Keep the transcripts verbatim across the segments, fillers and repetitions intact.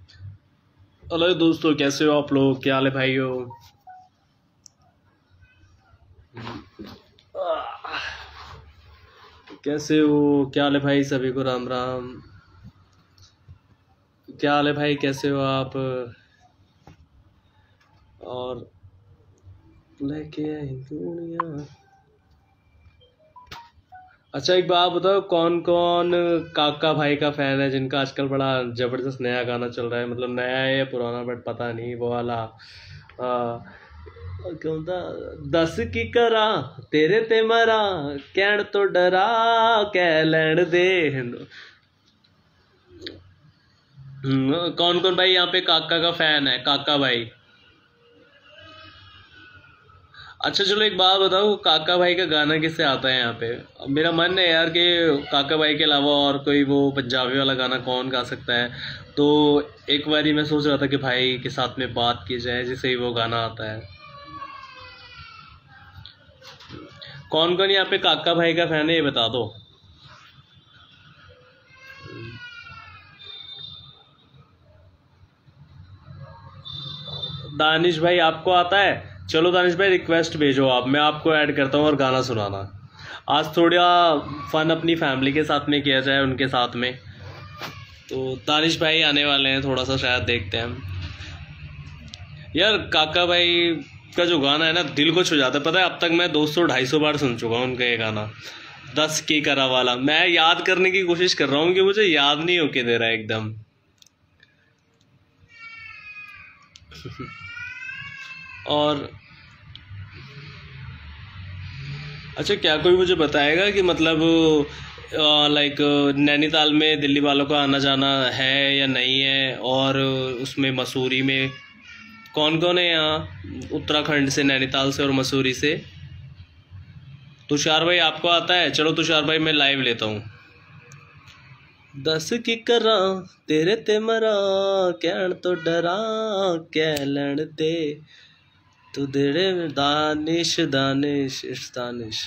Hello दोस्तों, कैसे हो आप लोग? क्या हाल है भाइयों? कैसे हो? क्या हाल है भाई? सभी को राम राम। क्या हाल है भाई? कैसे हो आप? और लेके आई दुनिया। अच्छा, एक बात बताओ, कौन कौन काका भाई का फैन है जिनका आजकल बड़ा जबरदस्त नया गाना चल रहा है? मतलब नया है या पुराना, बट पता नहीं। वो वाला आ, क्यों था? दस की करा तेरे ते मरा, कहण तो डरा कह लैण दे। कौन कौन भाई यहाँ पे काका का फैन है? काका भाई। अच्छा चलो, एक बात बताओ, काका भाई का गाना किससे आता है यहाँ पे? मेरा मन है यार कि काका भाई के अलावा और कोई वो पंजाबी वाला गाना कौन गा सकता है। तो एक बारी मैं सोच रहा था कि भाई के साथ में बात की जाए जिससे ही वो गाना आता है। कौन कौन यहाँ पे काका भाई का फैन है, ये बता दो। दानिश भाई आपको आता है? चलो दानिश भाई, रिक्वेस्ट भेजो आप, मैं आपको ऐड करता हूँ और गाना सुनाना। आज थोड़ा फन अपनी फैमिली के साथ में किया जाए, उनके साथ में। तो दानिश भाई आने वाले हैं, थोड़ा सा शायद देखते हैं हम। यार काका भाई का जो गाना है ना, दिल को छू जाता है। पता है, अब तक मैं दो सौ ढाई सौ बार सुन चुका हूँ उनका ये गाना। दस की करा वाला मैं याद करने की कोशिश कर रहा हूँ कि मुझे याद नहीं होके दे रहा है एकदम। और अच्छा, क्या कोई मुझे बताएगा कि मतलब लाइक नैनीताल में दिल्ली वालों का आना जाना है या नहीं है? और उसमें मसूरी में कौन कौन है यहाँ, उत्तराखंड से, नैनीताल से और मसूरी से? तुषार भाई आपको आता है? चलो तुषार भाई मैं लाइव लेता हूँ। दस की करा तेरे ते मरा, कहण तो डरा कह लैण दे, तू देड़े दानिश दानिश इश दानिश।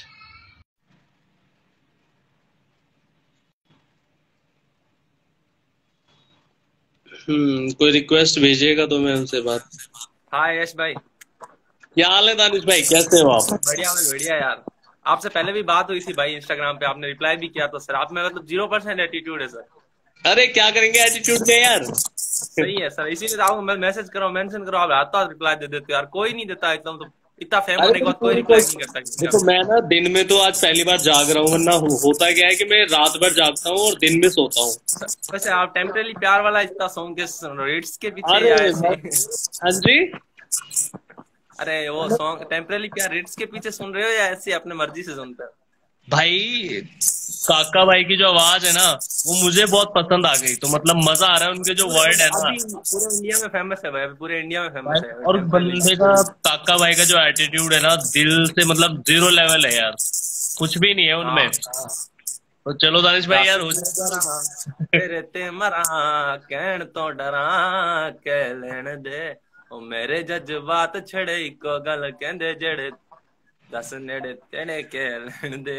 हम्म कोई रिक्वेस्ट भेजिएगा तो मैं उनसे बात। हाँ यश भाई। क्या हाल है दानिश भाई, कैसे हो आप? बढ़िया भाई बढ़िया यार। आपसे पहले भी बात हुई थी भाई इंस्टाग्राम पे, आपने रिप्लाई भी किया। तो सर आप में मतलब जीरो परसेंट एटीट्यूड है सर। अरे क्या करेंगे एटीट्यूड के यार। सही है सर, इसीलिए तो आपको मैं मैसेज करो, मेंशन करो, आप हाथ हाथ रिप्लाई दे देते हो यार। कोई नहीं देता एकदम। तो इतना फेम अरे होने के तो बाद कोई कोई रिप्लाई कोई नहीं करता किसी का देखो, भी। मैं ना दिन में तो आज पहली बार जाग रहा हूँ, वरना हो, होता क्या है कि मैं रात भर जागता हूँ और दिन में सोता हूँ। सर, वैसे आप टेम्परेरी प्यार वाला इतना सॉन्ग के रेट्स के पीछे अरे या ऐसे मैं, ही? हाँ जी। अरे वो सॉन्ग टेम्परेरी प्यार रेट्स के पीछे सुन रहे हो या ऐसे अपने मर्जी से सुनते हो? भाई काका भाई की जो आवाज है ना, वो मुझे बहुत पसंद आ गई, तो मतलब मजा आ रहा है, उनके जो पूरे वर्ड है ना। अभी पूरे इंडिया में फेमस है भाई, पूरे इंडिया में भाई, फेमस है और टेम्परेरी। बंदे का, काका भाई का जो एटीट्यूड है ना, दिल से मतलब जीरो लेवल है यार, कुछ भी नहीं है उनमें। हाँ। तो चलो दानिश भाई दस यार, हो की करा जाएगा। तेरे ते मरा, कहण तो डरा कह लेण दे, ओ मेरे जज्बात छड़े इको गल कहंदे जेड़े, दस नेड़े तेने कह लेण दे।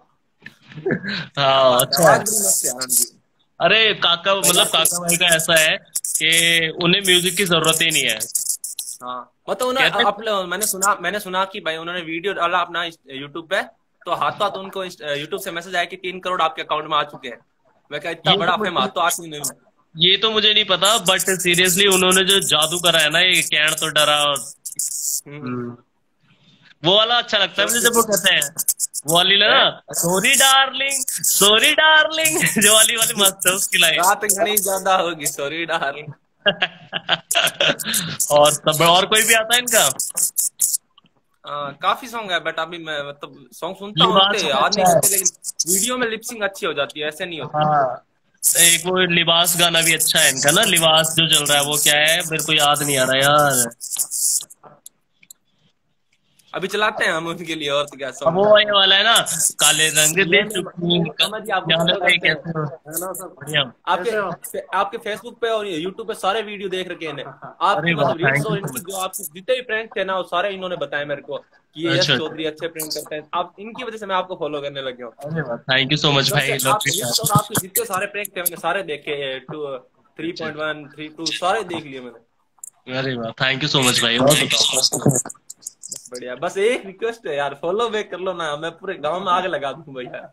क्या हाँ बात है, अच्छा है। आवाज बड़ी मस्त है यार उनकी। अरे काका मजा मतलब आती काका भाई का है। ऐसा है कि उन्हें म्यूजिक की जरूरत ही नहीं है। हाँ मतलब उन्हें कहते आप, मैंने सुना मैंने सुना कि भाई उन्होंने वीडियो डाला अपना यूट्यूब पे। तो हाथों हाथ उनको यूट्यूब से मैसेज आया कि तीन करोड़ आपके अकाउंट में आ चुके हैं। मैं कहा इतना ये तो बड़ा फेम मुझे हाथों हाथ नहीं। ये तो मुझे नहीं पता, बट सीरियसली उन्होंने जो जादू करा है ना, ये कैण तो डरा। हम्म। हम्म, वो वाला अच्छा लगता है मुझे, जब वो तो कहते हैं वो वाली ना, है सॉरी डार्लिंग सॉरी डार्लिंग। जो वाली वाली मस्त है उसकी लाइन। रात घनी ज्यादा होगी सॉरी डार्लिंग। और सब और कोई भी आता है इनका? आ, काफी सॉन्ग है बट अभी मैं मतलब सॉन्ग सुनता हूँ लिबास उनके, का याद नहीं अच्छा है। रहते, लेकिन वीडियो में लिपसिंग अच्छी हो जाती है, ऐसे नहीं होती। हाँ, एक वो लिबास गाना भी अच्छा है इनका ना, लिबास जो चल रहा है वो क्या है, मेरे को याद नहीं आ रहा यार। अभी चलाते हैं हम उनके लिए, और तो क्या अब वो सॉन्ग। ये वाला है ना, काले रंग दे मैं चुप्पी मैं का- समझिए, आपको क्या हाल है फॉलो भाई, करते हैं। कैसे हो? Hello sir. बढ़िया। आपके आपके फेसबुक पे और यूट्यूब पे सारे वीडियो देख रखे हैं इन्हें। आपकी अरे वाह, मतलब रील्स थैंक यू और सो इनकी जो मच। आपके जितने भी प्रैंक थे ना, वो सारे इन्होंने बताया मेरे को कि ये यश अच्छा अच्छा। चौधरी अच्छे प्रैंक करते हैं। आप इनकी वजह से मैं आपको फॉलो करने लगे हूँ। अरे वाह, थैंक यू सो मच जब से भाई, लव आप यू रील्स और यार। आपके जितने सारे प्रैंक थे मैंने सारे देखे हैं। Two three point one three two सारे देख लिए मैंने। अरे वाह, थैंक यू सो मच भाई। और बताओ। बढ़िया। बस एक रिक्वेस्ट है यार, फॉलो बैक कर लो ना, मैं पूरे गांव में आग लगा दूं भैया।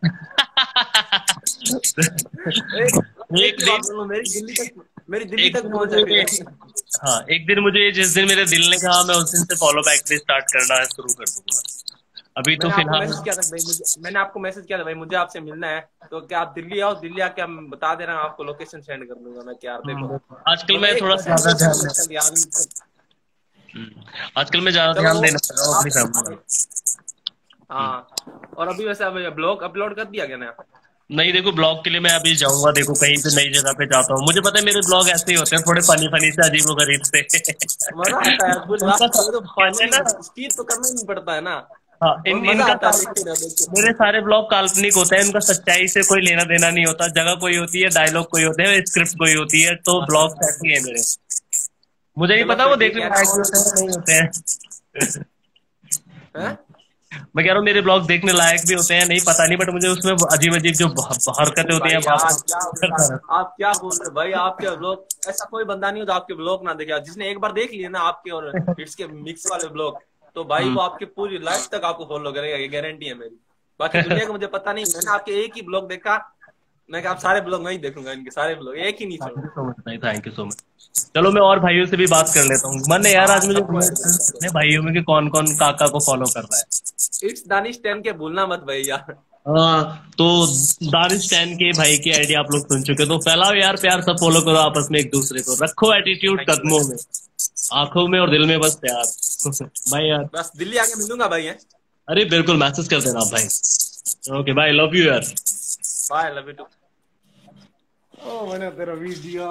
एक एक एक ही बात दिन, बोलो, मेरी दिल्ली तक मेरी दिल्ली एक तक दिन पहुंच मुझे, जाएगी। हाँ एक दिन मुझे, जिस दिन मेरे दिल ने कहा मैं उस दिन से फॉलो बैक भी स्टार्ट करना शुरू कर दूंगा। अभी तो मैंने आपको फिलहाल, मैसेज किया था भाई, मुझे मैंने आपको मैसेज किया था भाई, मुझे आपसे मिलना है, तो क्या आप दिल्ली आओ, दिल्ली आके हम बता दे रहा हूँ आपको, लोकेशन सेंड कर दूंगा मैं। क्या देखो, आजकल मतलब मैं एक थोड़ा परसेंट ज्यादा भी ध्यान नहीं दे लगता कि आदमी को- हम्म, आजकल मैं ज्यादा चलो ध्यान देना चाह रहा हूँ अपनी आप, फैमिली में। हाँ। और अभी वैसे अब ब्लॉग अपलोड कर दिया क्या नया? नहीं देखो, ब्लॉग के लिए मैं अभी जाऊंगा, देखो कहीं पे नई जगह पे जाता हूँ। मुझे पता है मेरे ब्लॉग ऐसे ही होते हैं, थोड़े फनी फनी से, अजीबो गरीब से। मजा आता है पूरी उनका बात, ये तो कहते हैं फानी ना, स्किट तो करना ही नहीं पड़ता है ना, हाँ और इन मजा इनका आता है देखते रहो देखते रहो। मेरे सारे ब्लॉग काल्पनिक होते हैं, इनका सच्चाई से कोई लेना देना नहीं होता। जगह कोई होती है, डायलॉग कोई होते हैं, स्क्रिप्ट कोई होती है, तो हाँ, ब्लॉग ऐसे ही है मेरे। मुझे नहीं चलो पता फिर वो ठीक देखने है ना। लायक भी और होते हैं नहीं होते हैं। हैं? मैं कह रहा हूँ मेरे ब्लॉग देखने लायक भी होते हैं नहीं, पता नहीं, बट मुझे उसमें अजीब अजीब जो हरकतें होती हैं भाई बात यार क्या बता, करता रहता आप क्या बोल रहे हो भाई, आपके ब्लॉग, ऐसा कोई बंदा नहीं होता आपके ब्लॉग ना देखे। जिसने एक बार देख लिए ना आपके और हिट्स के मिक्स वाले ब्लॉग, तो भाई हूँ। वो आपकी पूरी लाइफ तक आपको फॉलो करेगा, ये गारंटी है मेरी। बाकी दुनिया का मुझे पता नहीं, मैंने आपके एक ही ब्लॉग देखा, मैं कहा आप सारे ब्लॉग नहीं देखूंगा, इनके सारे ब्लॉग एक ही नहीं थैंक यू छोड़ूंगा। सो मच भाई, थैंक यू सो मच। चलो मैं और भाइयों से भी बात कर लेता हूँ। मन है यार हाँ आज मुझे सबको ऐड करो, अपने सबको। भाइयों में कि कौन कौन काका को फॉलो कर रहा है। इट्स दानिश टेन के भूलना मत भैया। हाँ तो दानिश टैन के भाई की आईडी आप लोग सुन चुके, तो फैलाओ यार प्यार, सब फॉलो करो आपस में एक दूसरे को, रखो एटीट्यूड थैंक यू कदमों भाई। में, आंखों में और दिल में बस प्यार। भाई यार, बस दिल्ली आके मिलूंगा भाई है। अरे बिल्कुल मैसेज कर देना आप भाई। ओके बाय, लव यू यार। Bye, love you too. ओ मैंने तेरा वीडियो।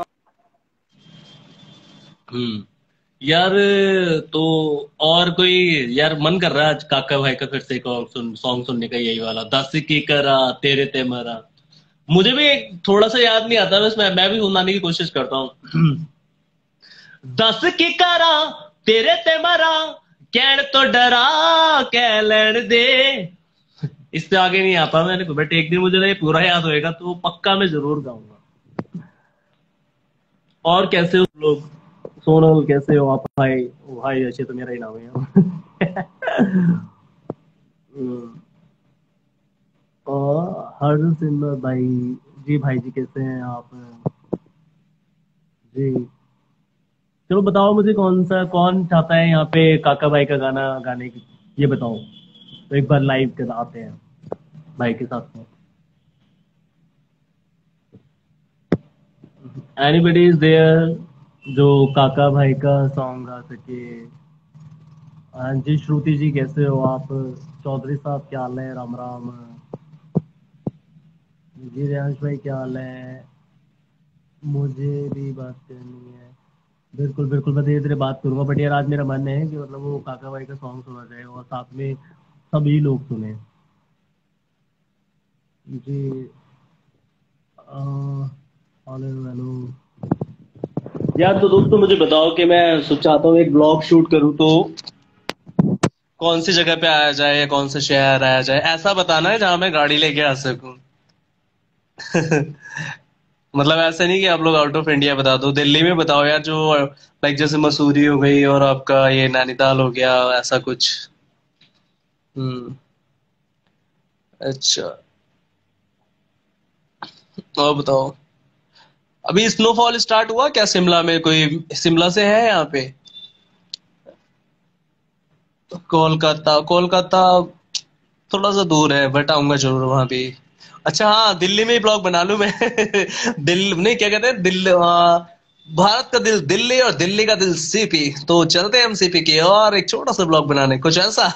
हम्म यार, तो और कोई, यार मन कर रहा है आज काका भाई का फिर से एक और सुन सॉन्ग सुनने का, यही वाला दस की करा तेरे ते मरा। मुझे भी एक थोड़ा सा याद नहीं आता, बस मैं मैं भी सुनाने की कोशिश करता हूँ। दस की करा तेरे ते मरा, कहण तो डरा कह लैण दे। इससे आगे नहीं आता मैंने, बट एक दिन मुझे ये पूरा याद होएगा तो पक्का मैं जरूर गाऊंगा। और कैसे हो लोग? सोनल कैसे हो आप भाई? भाई ऐसे तो मेरा ही नाम है। हम्म, और हर सिंगर भाई जी, भाई जी कैसे हैं आप जी? चलो बताओ मुझे, कौन सा कौन चाहता है यहाँ पे काका भाई का गाना गाने की, ये बताओ तो एक बार लाइव के आते हैं भाई के साथ में। एनीबडी इज देयर जो काका भाई का सॉन्ग गा सके? हाँ जी, श्रुति जी कैसे हो आप? चौधरी साहब क्या हाल है? राम राम जी। रियांश भाई क्या हाल है? मुझे भी बात करनी है। बिल्कुल बिल्कुल, मैं धीरे धीरे बात करूंगा, बट यार आज मेरा मन है कि मतलब वो काका भाई का सॉन्ग सुना जाए और साथ में सभी लोग सुने जी। आ, हेलो हेलो यार। तो दोस्तों मुझे बताओ कि मैं सोच चाहता हूँ एक ब्लॉग शूट करूँ, तो कौन सी जगह पे आया जाए या कौन से शहर आया जाए, ऐसा बताना है जहां मैं गाड़ी लेके आ सकूं। मतलब ऐसा नहीं कि आप लोग आउट ऑफ इंडिया बता दो, दिल्ली में बताओ यार, जो लाइक जैसे मसूरी हो गई और आपका ये नैनीताल हो गया, ऐसा कुछ। हम्म अच्छा, और बताओ, अभी स्नोफॉल स्टार्ट हुआ क्या शिमला में? कोई शिमला से है यहाँ पे? कोलकाता, कोलकाता थोड़ा सा दूर है, बट आऊंगा जरूर वहां भी। अच्छा हाँ, दिल्ली में ही ब्लॉग बना लूं मैं। दिल्ली नहीं, क्या कहते हैं, दिल्ली आ, भारत का दिल दिल्ली और दिल्ली का दिल सीपी, तो चलते हैं हम सीपी की और एक छोटा सा ब्लॉग बनाने, कुछ ऐसा।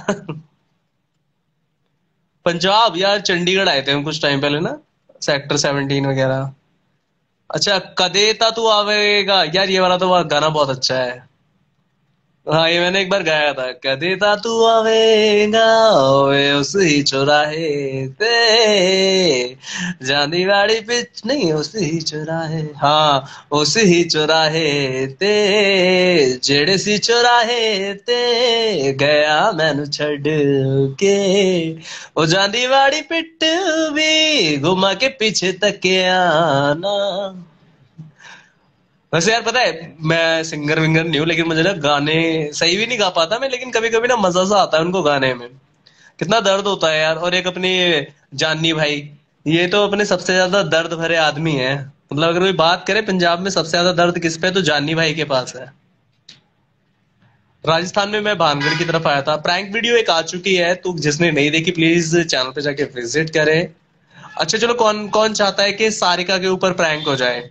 पंजाब यार, चंडीगढ़ आए थे हम कुछ टाइम पहले ना, सेक्टर सेवनटीन वगैरह। अच्छा, कदेता तू आवेगा यार, ये वाला तो गाना बहुत अच्छा है। हाँ ये मैंने एक बार गाया था, कदेता तू आवेगा ओए उस ही चौराहे ते, जानी वाड़ी पिच नहीं उस ही चौराहे, हाँ उस ही चौराहे ते, जेड़े सी चौराहे ते गया मैनू छड़ के, ओ जानी वाड़ी पिट भी घुमा के पीछे तकिया ना। वैसे यार पता है मैं सिंगर विंगर नहीं हूँ, लेकिन मुझे ना गाने सही भी नहीं गा पाता मैं, लेकिन कभी कभी ना मजा सा आता है उनको गाने में। कितना दर्द होता है यार। और एक अपनी जानी भाई, ये तो अपने सबसे ज्यादा दर्द भरे आदमी है। मतलब अगर कोई बात करे पंजाब में सबसे ज्यादा दर्द किस पे है, तो जानी भाई के पास है। राजस्थान में मैं भानगढ़ की तरफ आया था। प्रैंक वीडियो एक आ चुकी है, तो जिसने नहीं देखी प्लीज चैनल पे जाके विजिट करे। अच्छा चलो, कौन कौन चाहता है कि सारिका के ऊपर प्रैंक हो जाए?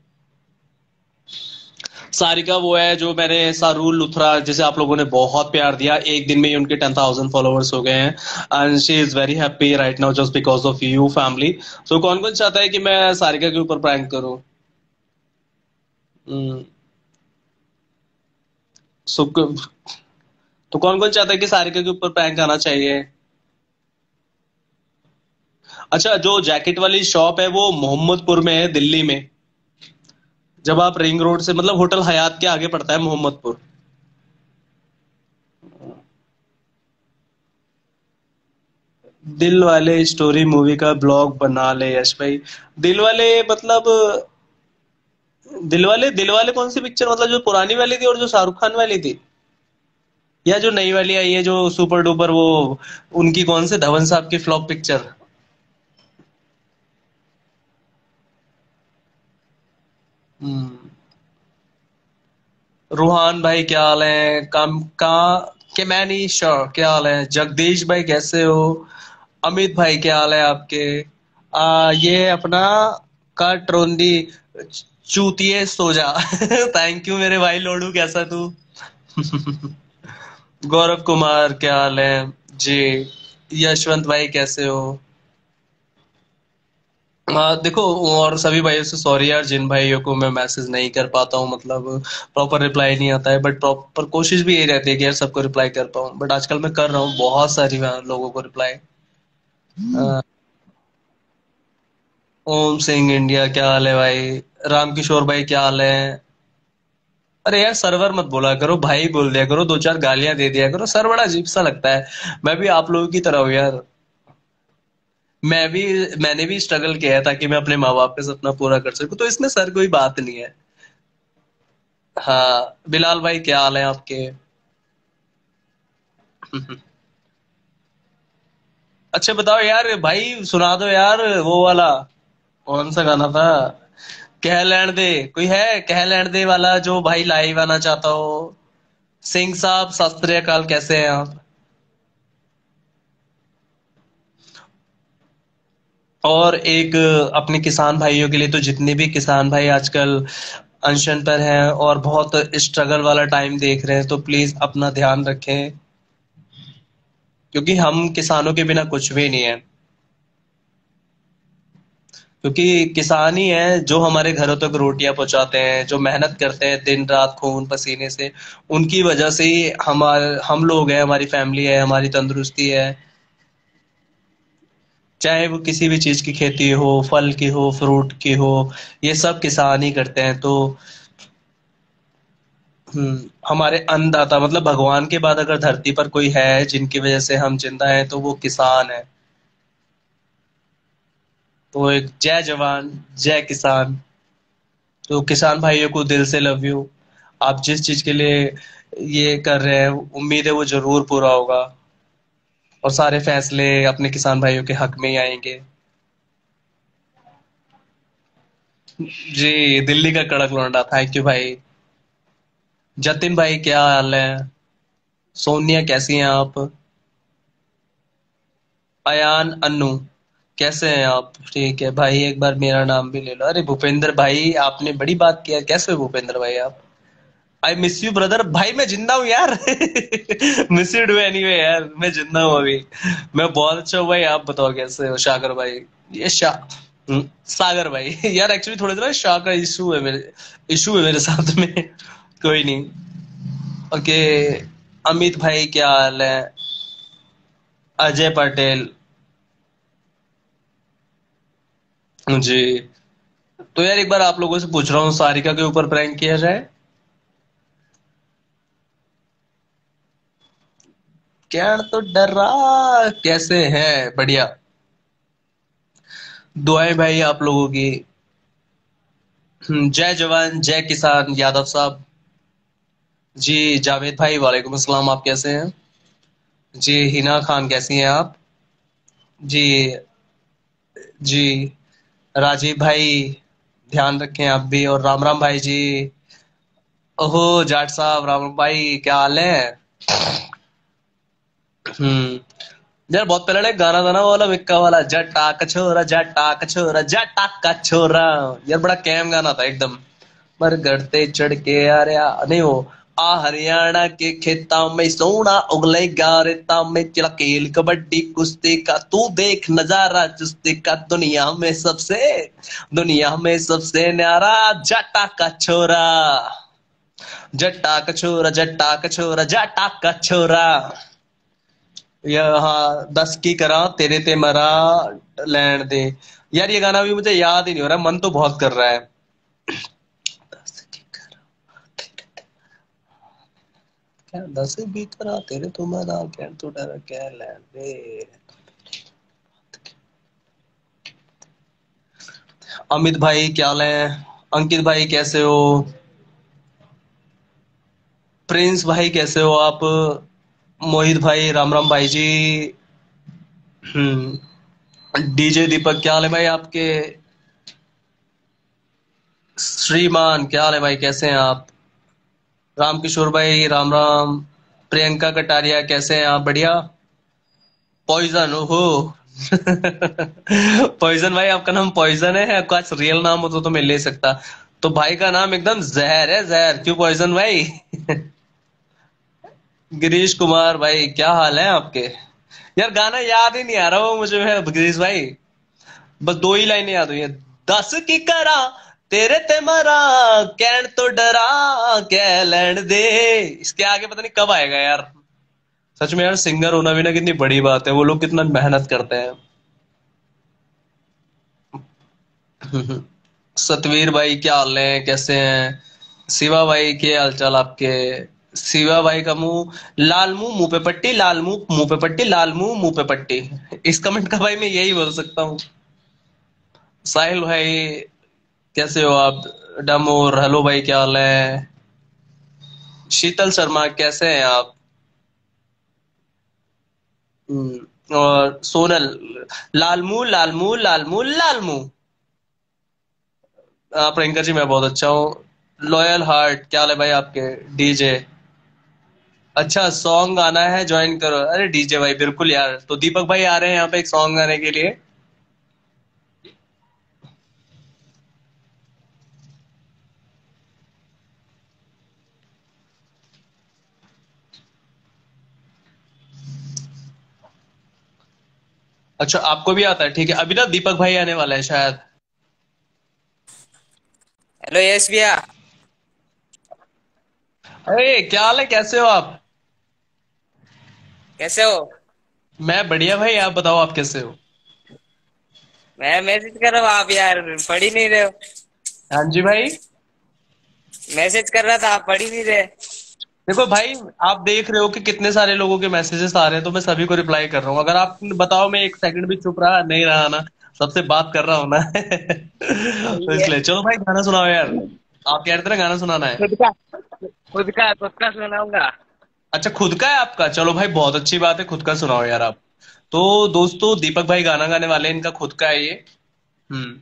सारिका वो है जो मैंने सारूल लुथरा, जिसे आप लोगों ने बहुत प्यार दिया, एक दिन में ही उनके टेन थाउजेंड फॉलोअर्स हो गए हैं। And she is very happy right now just because of you family. So कौन कौन चाहता है कि मैं सारिका के ऊपर प्रैंक करूं? हम्म, सो तो कौन कौन चाहता है कि सारिका के ऊपर प्रैंक आना चाहिए? अच्छा, जो जैकेट वाली शॉप है वो मोहम्मदपुर में है, दिल्ली में। जब आप रिंग रोड से, मतलब होटल हयात के आगे पड़ता है मोहम्मदपुर। दिल वाले स्टोरी मूवी का ब्लॉग बना ले यश भाई। दिल वाले मतलब, दिल वाले दिल वाले कौन सी पिक्चर, मतलब जो पुरानी वाली थी और जो शाहरुख खान वाली थी, या जो नई वाली आई है जो सुपर डुपर वो, उनकी कौन से धवन साहब की फ्लॉप पिक्चर? हम्म, रूहान भाई क्या हाल है? काम का के मैं नहीं श्योर क्या हाल है। जगदीश भाई कैसे हो? अमित भाई क्या हाल है आपके? आ, ये अपना का ट्रोंदी चूतिए सो जा। थैंक यू मेरे भाई लोडू, कैसा तू? गौरव कुमार क्या हाल है जी? यशवंत भाई कैसे हो? हाँ देखो, और सभी भाइयों से सॉरी यार जिन भाइयों को मैं मैसेज नहीं कर पाता हूँ, मतलब प्रॉपर रिप्लाई नहीं आता है, बट प्रॉपर कोशिश भी यही रहती है कि यार सबको रिप्लाई कर पाऊँ। बट आजकल मैं कर रहा हूँ बहुत सारी लोगों को रिप्लाई। ओम सिंह इंडिया क्या हाल है भाई? रामकिशोर भाई क्या हाल है? अरे यार सर्वर मत बोला करो भाई, बोल दिया करो, दो चार गालियां दे दिया करो, सर बड़ा अजीब सा लगता है। मैं भी आप लोगों की तरह हूँ यार। मैं भी मैंने भी स्ट्रगल किया है ताकि मैं अपने माँ बाप का सपना पूरा कर सकूं, तो इसमें सर कोई बात नहीं है। हाँ बिलाल भाई क्या हाल है आपके? अच्छा बताओ यार भाई, सुना दो यार वो वाला, कौन सा गाना था? कह लैण दे, कोई है कह लैण दे वाला जो भाई लाइव आना चाहता हो? सिंह साहब सत श्री अकाल, कैसे हैं आप? और एक अपने किसान भाइयों के लिए, तो जितने भी किसान भाई आजकल अनशन पर हैं और बहुत स्ट्रगल वाला टाइम देख रहे हैं, तो प्लीज अपना ध्यान रखें, क्योंकि हम किसानों के बिना कुछ भी नहीं है। क्योंकि किसान ही है जो हमारे घरों तक रोटियां पहुंचाते हैं, जो मेहनत करते हैं दिन रात खून पसीने से। उनकी वजह से ही हमारे हम लोग हैं, हमारी फैमिली है, हमारी तंदुरुस्ती है। चाहे वो किसी भी चीज की खेती हो, फल की हो, फ्रूट की हो, ये सब किसान ही करते हैं। तो हम्म, हमारे अन्नदाता, मतलब भगवान के बाद अगर धरती पर कोई है जिनकी वजह से हम जिंदा हैं, तो वो किसान है। तो एक जय जवान जय किसान। तो किसान भाइयों को दिल से लव यू। आप जिस चीज के लिए ये कर रहे हैं, उम्मीद है वो जरूर पूरा होगा, और सारे फैसले अपने किसान भाइयों के हक में ही आएंगे। जी दिल्ली का कड़क लौंडा, थैंक यू भाई। जतिन भाई क्या हाल है? सोनिया कैसी हैं आप? अयान अन्नू कैसे हैं आप? ठीक है भाई, एक बार मेरा नाम भी ले लो। अरे भूपेंद्र भाई आपने बड़ी बात किया, कैसे हो भूपेंद्र भाई आप? आई मिस यू ब्रदर, भाई मैं जिंदा हूँ यार। मिस यू डू एनीवे यार, मैं जिंदा हूँ अभी। मैं बहुत अच्छा हूँ भाई, आप बताओ कैसे हो शागर भाई? ये शा हम्म, सागर भाई। यार एक्चुअली थोड़े ना शाह का इशू है मेरे इशू है मेरे साथ में। कोई नहीं। ओके। अमित भाई क्या हाल है? अजय पटेल जी। तो यार एक बार आप लोगों से पूछ रहा हूँ, सारिका के ऊपर प्रैंक किया जाए? क्या तो डर रहा, कैसे है? बढ़िया। दुआएं भाई आप लोगों की। हम्म, जय जवान जय किसान यादव साहब। जी जावेद भाई वालेकुम अस्सलाम, आप कैसे हैं? जी हिना खान कैसी हैं आप? जी जी राजीव भाई ध्यान रखें आप भी, और राम राम भाई जी। ओहो जाट साहब, राम राम भाई क्या हाल है? हम्म। यार बहुत पहले ना एक गाना था ना वो वाला मिक्का वाला, जटा कछोरा जटा कछोरा जटा कछोरा। यार बड़ा कैम गाना था एकदम। पर गढ़ते चढ़ के आ रहा नहीं हो। आ हरियाणा के खेता में सोना उगलेगा रेता में, चला खेल कबड्डी कुश्ती का तू देख नजारा चुस्ती का, दुनिया में सबसे दुनिया में सबसे न्यारा जटा का छोरा। जट्टा का छोरा जट्टा का छोरा जटा का छोरा। यहाँ दस की करा तेरे ते मरा लैंड दे। यार ये गाना भी मुझे याद ही नहीं हो रहा, मन तो बहुत कर रहा है। दस की करा क्या दस भी करा तेरे तो मरा क्या तो डरा क्या लैंड दे। अमित भाई क्या हाल है? अंकित भाई कैसे हो? प्रिंस भाई कैसे हो आप? मोहित भाई राम राम भाई जी। हम्म। डीजे दीपक क्या हाल है भाई आपके? श्रीमान क्या हाल है भाई, कैसे हैं आप? राम किशोर भाई राम राम। प्रियंका कटारिया कैसे हैं आप? बढ़िया। पॉइजन ओहो पॉइजन भाई आपका नाम पॉइजन है? कुछ रियल नाम हो तो, तो मैं ले सकता। तो भाई का नाम एकदम जहर है, जहर क्यों पॉइजन भाई? गिरीश कुमार भाई क्या हाल है आपके? यार गाना याद ही नहीं आ रहा वो मुझे है गिरीश भाई। बस दो ही लाइनें याद हुई है। दस की करा तेरे ते मरा कैन तो डरा कह लैंड दे। इसके आगे पता नहीं कब आएगा यार। सच में यार सिंगर होना भी ना कितनी बड़ी बात है, वो लोग कितना मेहनत करते हैं। सतवीर भाई क्या हाल है, कैसे हैं? शिवा भाई के हाल चाल आपके? शिवा भाई का मुंह लाल, मुंह मुंह पे पट्टी, लाल मुंह मुंह पे पट्टी, लाल मुंह मुंह पे पट्टी। इस कमेंट का भाई मैं यही बोल सकता हूँ। साहिल भाई कैसे हो आप? डमोर हेलो भाई क्या हाल है? शीतल शर्मा कैसे हैं आप? हम्म, और सोनल लालमू लालमू लालमू लालमू। हाँ प्रियंका जी मैं बहुत अच्छा हूँ। लॉयल हार्ट क्या हाल है भाई आपके? डीजे अच्छा सॉन्ग गाना है ज्वाइन करो। अरे डीजे भाई बिल्कुल यार, तो दीपक भाई आ रहे हैं यहाँ पे एक सॉन्ग गाने के लिए। अच्छा आपको भी आता है, ठीक है। अभी ना दीपक भाई आने वाला है शायद। हेलो यश भैया। अरे क्या हाल है, कैसे हो आप? कैसे हो? मैं बढ़िया भाई, आप बताओ आप कैसे हो? मैं मैसेज कर रहा हूँ, आप यार पढ़ ही नहीं रहे हो। हाँ जी भाई। मैसेज कर रहा था, आप पढ़ ही नहीं रहे। देखो भाई, आप देख रहे हो कि कितने सारे लोगों के मैसेजेस आ रहे हैं, तो मैं सभी को रिप्लाई कर रहा हूँ। अगर आप बताओ मैं एक सेकंड भी चुप रहा नहीं रहा ना, सबसे बात कर रहा हूँ ना तो सही है। इसलिए चलो भाई गाना सुनाओ यार। आप कह रहे थे ना गाना सुनाना है। खुद का खुद का खुद का सुनाऊंगा। अच्छा खुद का है आपका, चलो भाई बहुत अच्छी बात है, खुद का सुनाओ यार आप। तो दोस्तों दीपक भाई गाना गाने वाले हैं, इनका खुद का है ये। हम्म।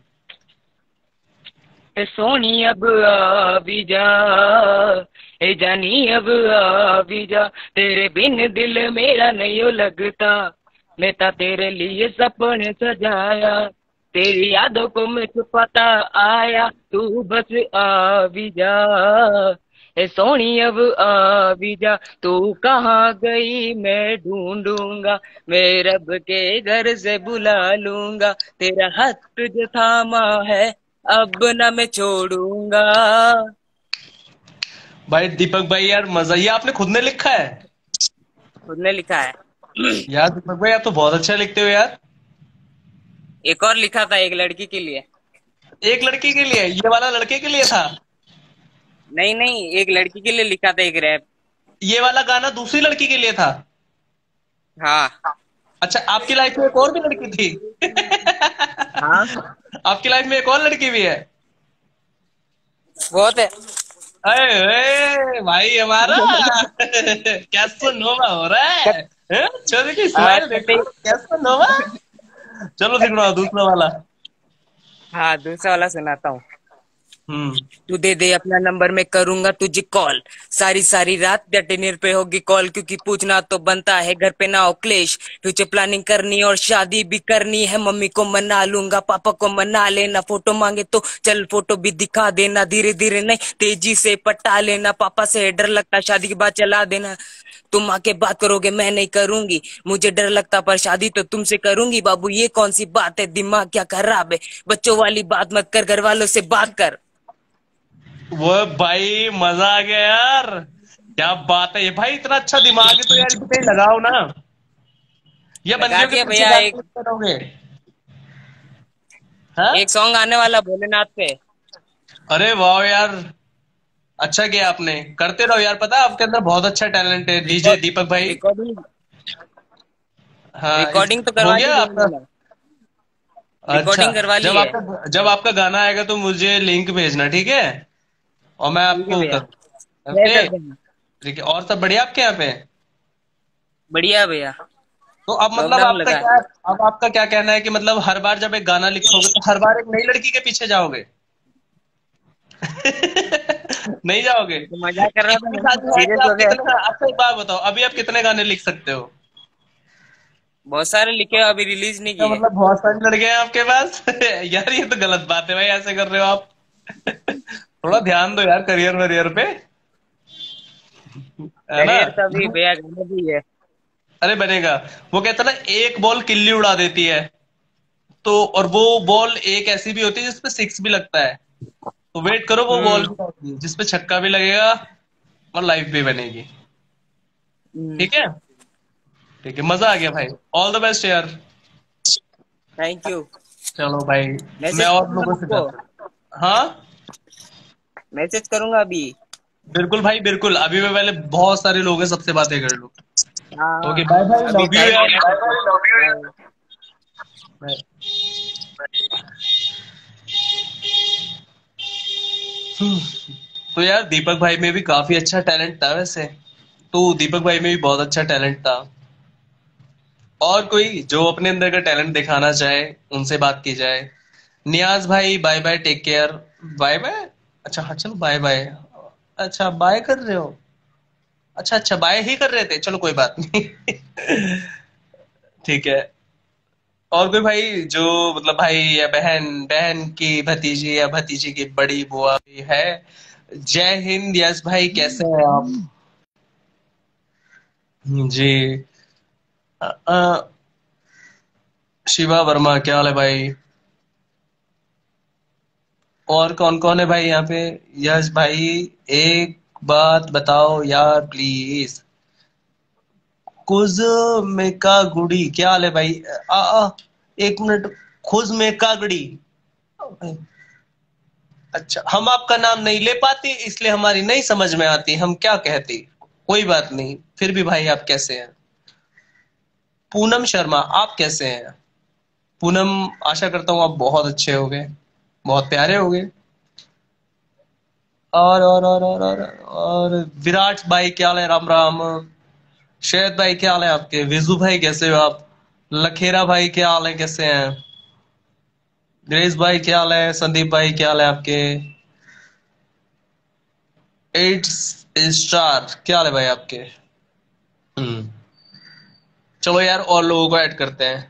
ए सोनी अब आ भी जा, ए जानी अब आ भी जा, तेरे बिन दिल मेरा नहीं ओ लगता, मैं ता तेरे लिए सपने सजाया, तेरी यादों को मैं छुपाता आया, तू बस आ भी जा, ए सोनी अब आ भी जा, तू कहाँ गई मैं ढूंढूंगा, मैं रब के घर से बुला लूंगा, तेरा हाथ जो थामा है अब ना मैं छोड़ूंगा। भाई दीपक भाई यार मजा, ये आपने खुद ने लिखा है? खुद ने लिखा है। यार दीपक भाई आप तो बहुत अच्छा लिखते हो यार। एक और लिखा था एक लड़की के लिए। एक लड़की के लिए? ये वाला लड़के के लिए था? नहीं नहीं, एक लड़की के लिए लिखा था एक रैप। ये वाला गाना दूसरी लड़की के लिए था? हाँ। अच्छा आपकी लाइफ में एक और भी लड़की थी? हाँ। आपकी लाइफ में एक और लड़की भी है? बहुत है। अरे अरे, भाई हमारा कैसा नोवा हो रहा है, हैं? छोरे की हाँ स्माइल कते- देखो, कैसा नोवा। चलो सिकड़ो दूसरा वाला। हाँ दूसरा वाला सुनाता हूँ। हम्म। तू दे दे अपना नंबर, मैं करूंगा तुझे कॉल। सारी सारी रात डिनर पे होगी कॉल, क्योंकि पूछना तो बनता है, घर पे ना हो क्लेश। फ्यूचर प्लानिंग करनी और शादी भी करनी है, मम्मी को मना लूंगा, पापा को मना लेना। फोटो मांगे तो चल फोटो भी दिखा देना, धीरे धीरे नहीं तेजी से पटा लेना। पापा से डर लगता शादी के बाद चला देना। तुम आके बात करोगे मैं नहीं करूंगी, मुझे डर लगता पर शादी तो तुमसे करूंगी। बाबू ये कौन सी बात है, दिमाग क्या खराब है, बच्चों वाली बात मत कर, घर वालों से बात कर। वो भाई मजा आ गया यार, क्या बात है ये भाई, इतना अच्छा दिमाग है तो यार इसे कहीं लगाओ ना। ये लगा बंदियों के दिया पीछे भैया एक। जाके क्या करोगे? हाँ। एक सॉन्ग आने वाला भोलेनाथ पे। अरे वाह यार, अच्छा किया आपने, करते रहो यार, पता है आपके अंदर बहुत अच्छा टैलेंट है डीजे रिकॉर्ड दीपक भाई। रिकॉर्डिंग हाँ इस, रिकॉर्डिंग तो हो करवा ली गया भैया आपका? मैंने। अच्छा, रिकॉर्डिंग करवा ली जब है। आपका जब आपका गाना आएगा तो मुझे लिंक भेजना, ठीक है? और मैं ठीक है आपको भैया, कर, शेयर ओके। कर देना। ठीक है, और सब बढ़िया आपके यहाँ पे? बढ़िया है भैया। तो अब मतलब लॉकडाउन आपका लगा है। क्या, अब आपका क्या कहना है कि मतलब हर बार जब एक गाना लिखोगे तो हर बार एक नई लड़की के पीछे जाओगे? नहीं जाओगे? तो मजाक कर रहा था, इतनी मैंने शादी है कि सीरियस हो आप गया। कितने, अच्छा एक बात बताओ, अभी आप कितने गाने लिख सकते हो? बहुत सारे लिखे हो, अभी रिलीज नहीं तो किए। मतलब बहुत सारे लड़के हैं आपके पास। यार ये तो गलत बात है भाई, ऐसे कर रहे हो आप। थोड़ा ध्यान दो यार करियर वरियर पे, है ना? करियर तो अभी भैया घर में भी है। अरे बनेगा। वो कहता है ना, एक बॉल किल्ली उड़ा देती है, तो और वो बॉल एक ऐसी भी होती है जिसपे सिक्स भी लगता है, तो वेट करो वो बॉल हम्म। भी आएगी जिसपे छक्का भी लगेगा और लाइफ भी बनेगी। हम्म। ठीक है? ठीक है, मजा आ गया भाई, ऑल द बेस्ट यार। Thank you. चलो भाई, मैं मैसेज और करूंगा लोगों से आपको। करता हूँ। हाँ मैसेज करूंगा अभी। बिल्कुल भाई बिल्कुल, अभी मैं पहले बहुत सारे लोग हैं, सबसे बातें कर लूँ। हाँ ओके बाय बाय, अभी लव यू टाइम यार, है बाय तो। बाय। बाय। तो यार दीपक भाई में भी काफी अच्छा टैलेंट था वैसे, तो दीपक भाई में भी बहुत अच्छा टैलेंट था। और कोई जो अपने अंदर का टैलेंट दिखाना चाहे उनसे बात की जाए। नियाज भाई bye bye, take care. Bye bye, अच्छा हाँ चलो बाय बाय। अच्छा बाय कर रहे हो, अच्छा अच्छा बाय ही कर रहे थे, चलो कोई बात नहीं। ठीक है। और कोई भाई जो मतलब भाई या बहन, बहन की भतीजी या भतीजी की बड़ी बुआ भी है? जय हिंद यस भाई, कैसे हैं आप? जी। अ, अ, शिवा वर्मा, क्या हाल है भाई? और कौन कौन है भाई यहाँ पे? यस भाई, एक बात बताओ यार प्लीज। कुज में का गुड़ी, क्या हाल है भाई? आ, आ, एक मिनट, खुज में कागड़ी। अच्छा, हम आपका नाम नहीं ले पाती इसलिए हमारी नहीं समझ में आती हम क्या कहती। कोई बात नहीं, फिर भी भाई आप कैसे हैं? पूनम शर्मा, आप कैसे हैं? पूनम, आशा करता हूँ आप बहुत अच्छे होंगे, बहुत प्यारे होंगे। और और और और और, और विराट भाई क्या हाल है? राम राम। शहद भाई क्या हाल है आपके? विजू भाई कैसे हो आप? लखेरा भाई क्या हाल है, कैसे हैं? ग्रेस भाई क्या हाल है? संदीप भाई क्या हाल है आपके? एट स्टार क्या हाल है भाई आपके? हम्म। चलो यार और लोगों को ऐड करते हैं।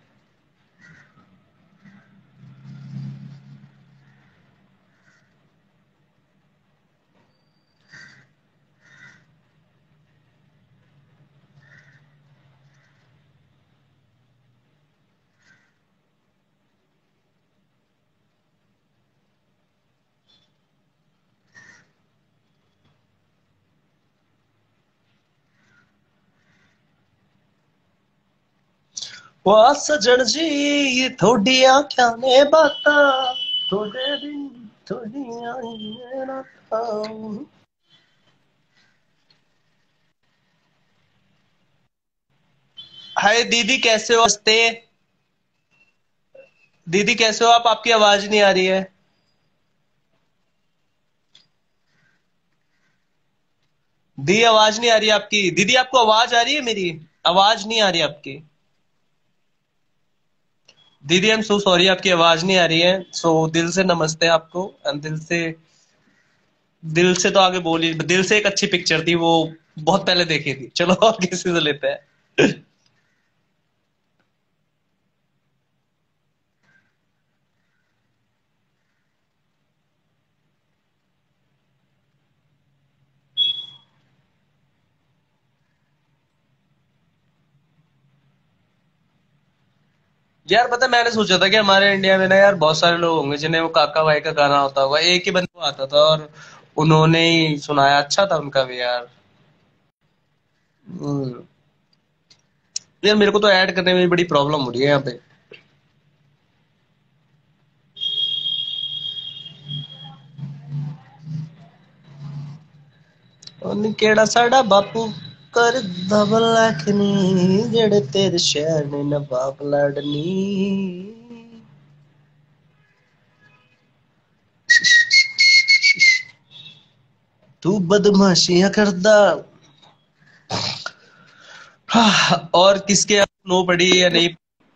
वाह सजन जी, ये थोड़ी आंखों ने बाता, थोड़े दिन थोड़ी आईने राता। हाय दीदी कैसे हो? हंसते, दीदी कैसे हो आप? आपकी आवाज नहीं आ रही है। दी आवाज नहीं आ रही आपकी दीदी, आपको आवाज आ रही है मेरी? आवाज नहीं आ रही आपकी दीदी। आई एम सो सॉरी, आपकी आवाज नहीं आ रही है। सो दिल से नमस्ते आपको, and दिल से दिल से तो आगे बोली, दिल से एक अच्छी पिक्चर थी वो, बहुत पहले देखी थी। चलो और किसी से लेते हैं। यार पता है, मैंने सोचा था कि हमारे इंडिया में ना यार बहुत सारे लोग होंगे जिन्हें वो काका भाई का गाना होता होगा, एक ही बंदा को आता था और उन्होंने ही सुनाया। अच्छा था उनका भी यार। हम्म। यार मेरे को तो ऐड करने में बड़ी प्रॉब्लम हो रही है यहाँ पे। ਉਹਨੇ ਕਿਹੜਾ ਸਾਡਾ ਬਾਪੂ ਕਰਦਾ ਭਲਾ ਕਿ ਨੀ, ਜਿਹੜੇ ਤੇਰੇ ਸ਼ਹਿਰ ਨੇ ਨਵਾਬ ਲੜਨੀ। तू बदमाशियां करदा। हाँ, और किसके नो पड़ी या नहीं?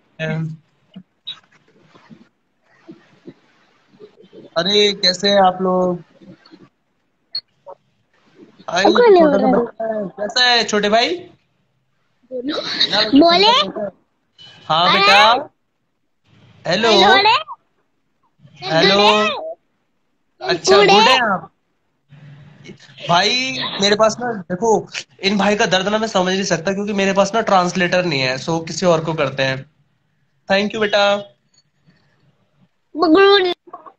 अरे कैसे हैं आप लोग? भाई वो कौन है छोटा हो सा रहा बच्चा है, कैसा है छोटे भाई? यार बोले हाँ अरे बेटा। हेलो। हेलो रे हेलो। गुड़े अच्छा गुड़े गुड है आप? भाई मेरे पास ना देखो, इन भाई का दर्द ना मैं समझ नहीं सकता क्योंकि मेरे पास ना ट्रांसलेटर नहीं है, सो किसी और को करते हैं। थैंक यू बेटा। गुड़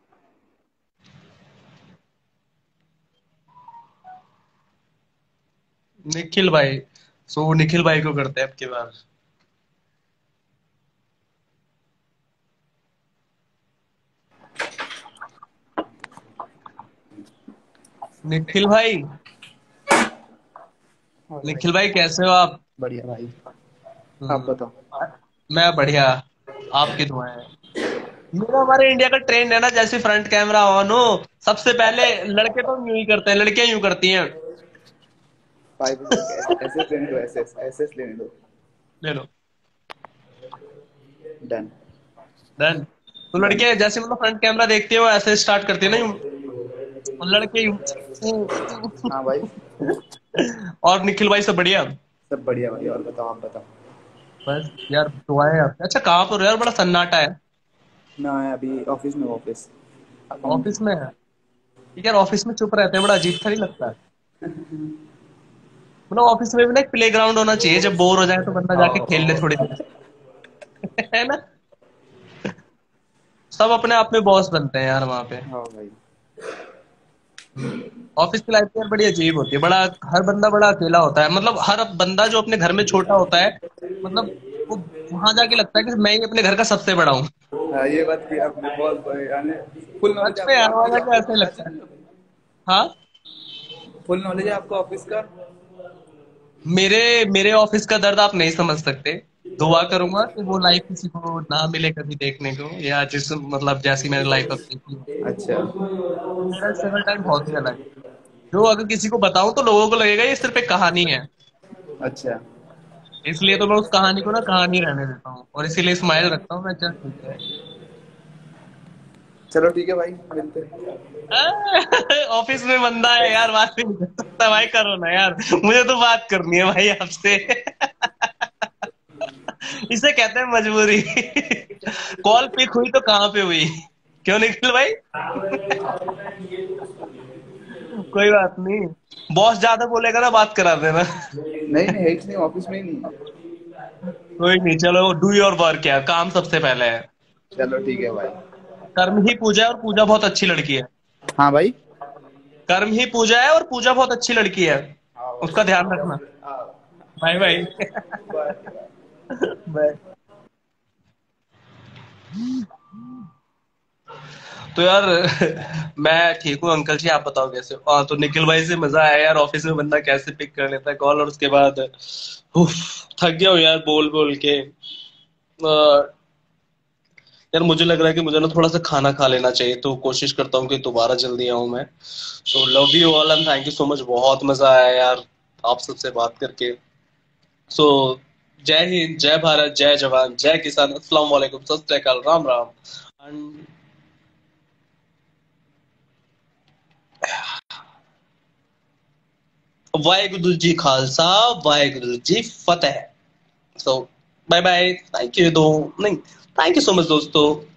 निखिल भाई, सो निखिल भाई को करते हैं अब की बार। निखिल भाई, और भाई निखिल भाई कैसे हो आप? बढ़िया भाई। आप हम्म, बताओ। मैं बढ़िया, आपकी दुआएं हैं। मेरा हमारे इंडिया का ट्रेंड है ना, जैसे फ्रंट कैमरा ऑन हो सबसे पहले लड़के तो यूं ही करते हैं, लड़कियां यूं करती हैं। भाई बस एसएस लेने दो, एसएस एसएस लेने दो। ले लो। Done done. तो डन। लड़के जैसे मतलब फ्रंट कैमरा देखते हो ऐसे स्टार्ट करती है ना यूं, और लड़के यूं। हाँ भाई और निखिल भाई सब बढ़िया? सब बढ़िया भाई। और बताओ, आप बताओ। बस यार दुआएं आपकी। अच्छा कहाँ पर हो यार, बड़ा सन्नाटा है। मैं अभी ऑफिस में हूँ, ऑफिस। ऑफिस में है? यार ऑफिस में चुप रहते हैं, बड़ा अजीब सा नहीं लगता है? मतलब ऑफिस में भी ना एक प्ले ग्राउंड होना चाहिए, जब बोर हो जाए तो बंदा जाके खेल ले थोड़ी देर। है ना? सब अपने आप में बॉस बनते हैं यार वहां पे। हाँ भाई। ऑफिस की लाइफ यार बड़ी अजीब होती है, बड़ा हर बंदा बड़ा अकेला होता है। मतलब हर बंदा जो अपने घर में छोटा होता है, मतलब वो वहां जाके लगता है कि मैं ही अपने घर का सबसे बड़ा हूँ। हाँ, ये बात की आपने बहुत यानी फुल नॉलेज सच है में आपको यार वहां ऑफिस जाके ऑफिस ऐसा का ही लगता वैसे। है। हाँ, फुल नॉलेज है आपको ऑफिस का। मेरे मेरे ऑफिस का दर्द आप नहीं समझ सकते। दुआ करूंगा कि वो लाइफ किसी को ना मिले कभी देखने को, या जिस मतलब जैसी मैंने लाइफ अब देखी है। अच्छा मेरा स्ट्रगल टाइम बहुत ही अलग है, जो अगर किसी को बताऊं तो लोगों को लगेगा ये सिर्फ एक कहानी है। अच्छा। इसलिए तो मैं उस कहानी को ना कहानी रहने देता हूँ, और इसीलिए स्माइल रखता हूँ मैं। चल ठीक है। चलो ठीक है भाई, मिलते हैं। ऑफिस में बंदा है यार, बात नहीं कर सकता भाई, करो ना यार, मुझे तो बात करनी है भाई आपसे। इसे कहते हैं मजबूरी। कॉल पिक हुई तो कहाँ पे हुई? क्यों निखिल भाई? कोई बात नहीं, बॉस ज्यादा बोलेगा ना बात करा देना। नहीं नहीं, है नहीं, ऑफिस में ही नहीं। कोई नहीं, चलो डू योर वर्क यार, काम सबसे पहले है। चलो ठीक है भाई। कर्म ही पूजा है, और पूजा बहुत अच्छी लड़की है। हाँ भाई। कर्म ही पूजा है और पूजा बहुत अच्छी लड़की है, हाँ उसका ध्यान रखना। Bye bye. भाई। बाय। तो यार मैं ठीक हूँ अंकल जी, आप बताओ कैसे हो? हाँ, तो निखिल भाई से मजा आया यार, ऑफिस में बंदा कैसे पिक कर लेता है कॉल, और उसके बाद उफ, थक गया हूँ यार बोल बोल के। अ, यार मुझे लग रहा है कि मुझे ना थोड़ा सा खाना खा लेना चाहिए, तो कोशिश करता हूँ कि दोबारा जल्दी आऊँ मैं। तो love you all and thank you so much, बहुत मजा आया यार। आप सबसे बात करके। सो जय हिंद, जय भारत, जय जवान, जय किसान, अस्सलाम वालेकुम, सत श्री अकाल, राम राम। एंड वाहेगुरु जी खालसा, वाहेगुरु जी फतेह। So bye bye, thank you दो नहीं थैंक यू सो मच दोस्तों।